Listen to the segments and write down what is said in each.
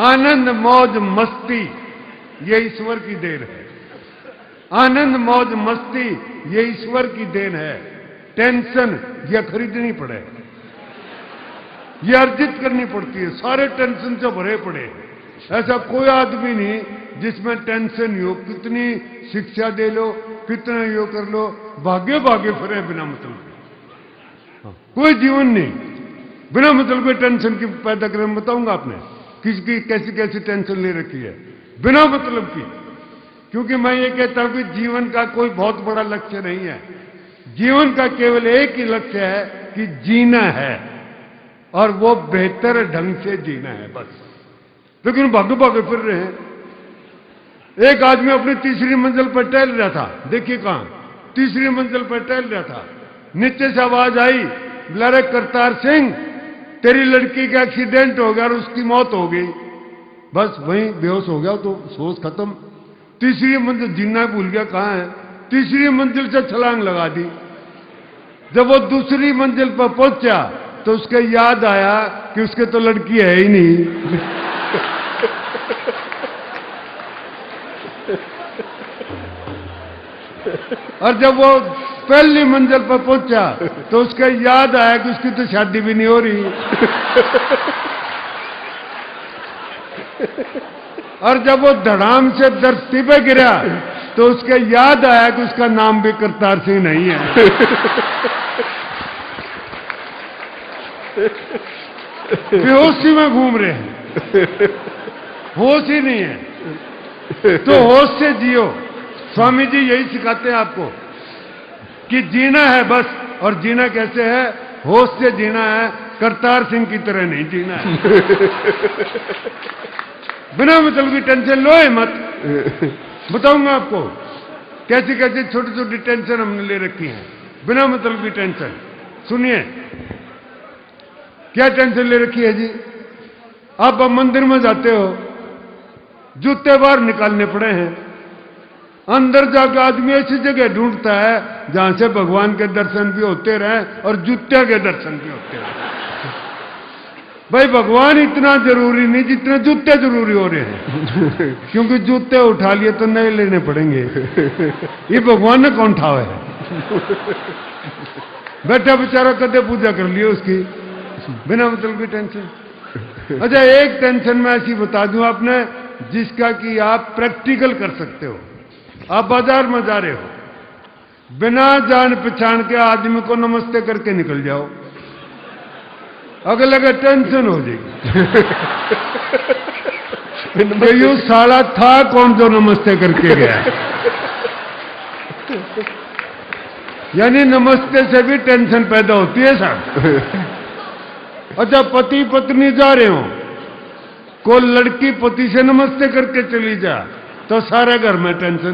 आनंद मौज मस्ती ये ईश्वर की देन है। आनंद मौज मस्ती ये ईश्वर की देन है। टेंशन ये खरीदनी पड़े, ये अर्जित करनी पड़ती है। सारे टेंशन से भरे पड़े। ऐसा कोई आदमी नहीं जिसमें टेंशन ही हो। कितनी शिक्षा दे लो, कितना यो कर लो, भागे भागे फिरे बिना मतलब के। कोई जीवन नहीं बिना मतलब के टेंशन की पैदा करें। बताऊंगा आपने किसकी कैसी कैसी टेंशन ले रखी है बिना मतलब की। क्योंकि मैं ये कहता हूं कि जीवन का कोई बहुत बड़ा लक्ष्य नहीं है। जीवन का केवल एक ही लक्ष्य है कि जीना है, और वो बेहतर ढंग से जीना है बस। लेकिन भागे भागे फिर रहे हैं। एक आदमी अपनी तीसरी मंजिल पर टहल रहा था। देखिए कहां, तीसरी मंजिल पर टहल रहा था। नीचे से आवाज आई, बोला करतार सिंह तेरी लड़की का एक्सीडेंट हो गया और उसकी मौत हो गई। बस वहीं बेहोश हो गया तो सोच खत्म। तीसरी मंजिल जीना भूल गया। कहां है? तीसरी मंजिल से छलांग लगा दी। जब वो दूसरी मंजिल पर पहुंचा तो उसके याद आया कि उसके तो लड़की है ही नहीं। और जब वो पहली मंजिल पर पहुंचा तो उसका याद आया कि उसकी तो शादी भी नहीं हो रही। और जब वो धड़ाम से धरती पे गिरा तो उसके याद आया कि उसका नाम भी करतार सिंह नहीं है। बेहोशी में घूम रहे हैं, होश ही नहीं है। तो होश से जियो। स्वामी जी यही सिखाते हैं आपको कि जीना है बस। और जीना कैसे है? होश से जीना है, करतार सिंह की तरह नहीं जीना है। बिना मतलब की टेंशन लो ही मत। बताऊंगा आपको कैसी कैसी छोटी छोटी टेंशन हमने ले रखी है बिना मतलब की टेंशन। सुनिए क्या टेंशन ले रखी है जी। आप मंदिर में जाते हो, जूते बाहर निकालने पड़े हैं। अंदर जाकर आदमी ऐसी जगह ढूंढता है जहां से भगवान के दर्शन भी होते रहे और जूते के दर्शन भी होते रहे। भाई भगवान इतना जरूरी नहीं जितने जूते जरूरी हो रहे हैं। क्योंकि जूते उठा लिए तो नए लेने पड़ेंगे। ये भगवान ने कौन ठावा है? बैठा बेचारा कदे पूजा कर लिए उसकी बिना मतलब की टेंशन। अच्छा एक टेंशन मैं ऐसी बता दूं आपने जिसका कि आप प्रैक्टिकल कर सकते हो। आप बाजार में जा रहे हो, बिना जान पहचान के आदमी को नमस्ते करके निकल जाओ, अगले का टेंशन हो जाएगी। तो यू साला था कौन जो नमस्ते करके गया? यानी नमस्ते से भी टेंशन पैदा होती है साहब। अच्छा पति पत्नी जा रहे हो, कोई लड़की पति से नमस्ते करके चली जा तो सारे घर में टेंशन।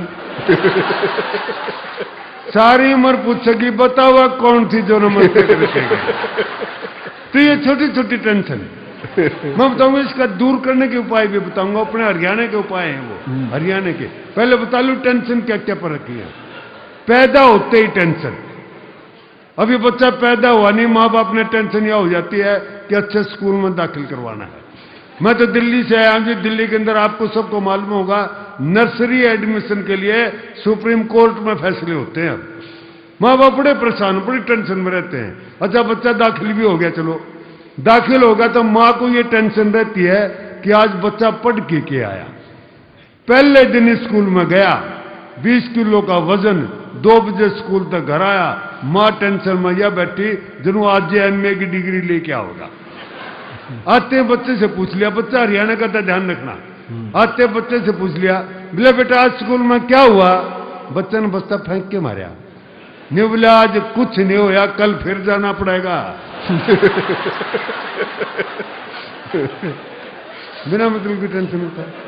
सारी उम्र पूछेगी बताओ कौन थी जो नमस्ते करके गई। तो ये छोटी छोटी टेंशन मैं बताऊंगा। इसका दूर करने के उपाय भी बताऊंगा। अपने हरियाणा के उपाय हैं वो, हरियाणा के। पहले बता लूं टेंशन क्या क्या पर रखी है। पैदा होते ही टेंशन। अभी बच्चा पैदा हुआ नहीं, माँ बाप ने टेंशन यह हो जाती है कि अच्छे स्कूल में दाखिल करवाना है। मैं तो दिल्ली से आया हूं जी। दिल्ली के अंदर आपको सबको मालूम होगा नर्सरी एडमिशन के लिए सुप्रीम कोर्ट में फैसले होते हैं। अब माँ बाप बड़े परेशान, बड़ी टेंशन में रहते हैं। अच्छा बच्चा दाखिल भी हो गया, चलो दाखिल होगा तो माँ को ये टेंशन रहती है कि आज बच्चा पढ़ के आया। पहले दिन स्कूल में गया, 20 किलो का वजन, 2 बजे स्कूल तक घर आया। माँ टेंशन में यह बैठी जनू आज MA की डिग्री लेके आओगा। आते बच्चे से पूछ लिया, बच्चा हरियाणा का था ध्यान रखना। आते बच्चे से पूछ लिया, बोले बेटा आज स्कूल में क्या हुआ? बच्चे ने बस्ता फेंक के मारा। नहीं बोले आज कुछ नहीं होया, कल फिर जाना पड़ेगा। बिना मतलब की टेंशन होता है।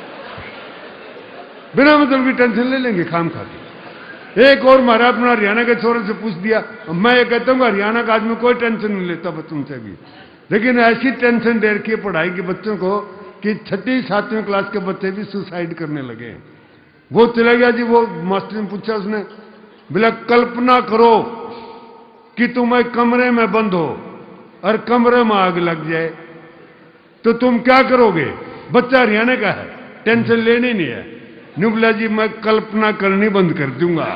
बिना मतलब की टेंशन ले लेंगे खाम खा के। एक और मारा अपना हरियाणा के छोरे से पूछ दिया। मैं ये कहता हूँ हरियाणा का आदमी कोई टेंशन नहीं लेता बच्चों से भी, लेकिन ऐसी टेंशन दे रखी है पढ़ाई के बच्चों को कि 6वीं 7वीं क्लास के बच्चे भी सुसाइड करने लगे। वो चला गया जी। वो मास्टर ने पूछा, उसने बोला कल्पना करो कि तुम एक कमरे में बंद हो और कमरे में आग लग जाए तो तुम क्या करोगे? बच्चा हरियाणा का है, टेंशन लेनी नहीं है। नुबला जी मैं कल्पना करनी बंद कर दूंगा।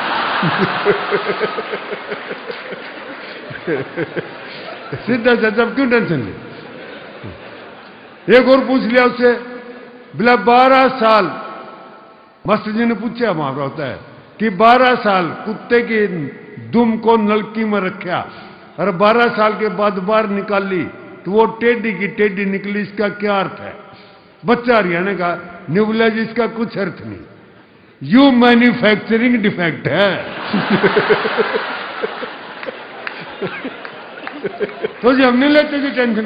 सीधा चाचा क्यों टेंशन ले। एक और पूछ लिया उससे, बोला 12 साल, मास्टर जी ने पूछा वहां होता है कि 12 साल कुत्ते की दुम को नलकी में रखा और 12 साल के बाद बाहर निकाली तो वो टेढ़ी की टेढ़ी निकली, इसका क्या अर्थ है? बच्चा हरियाणा का, न्यूबला जी इसका कुछ अर्थ नहीं, यू मैन्युफैक्चरिंग डिफेक्ट है। तो जी हम नहीं लेते जी टेंशन।